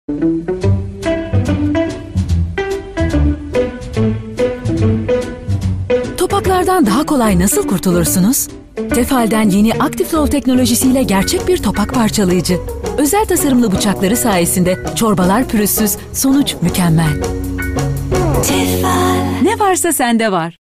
Topaklardan daha kolay nasıl kurtulursunuz? Tefal'den yeni ActiveFlow teknolojisiyle gerçek bir topak parçalayıcı. Özel tasarımlı bıçakları sayesinde çorbalar pürüzsüz, sonuç mükemmel. Tefal. Ne varsa sende var.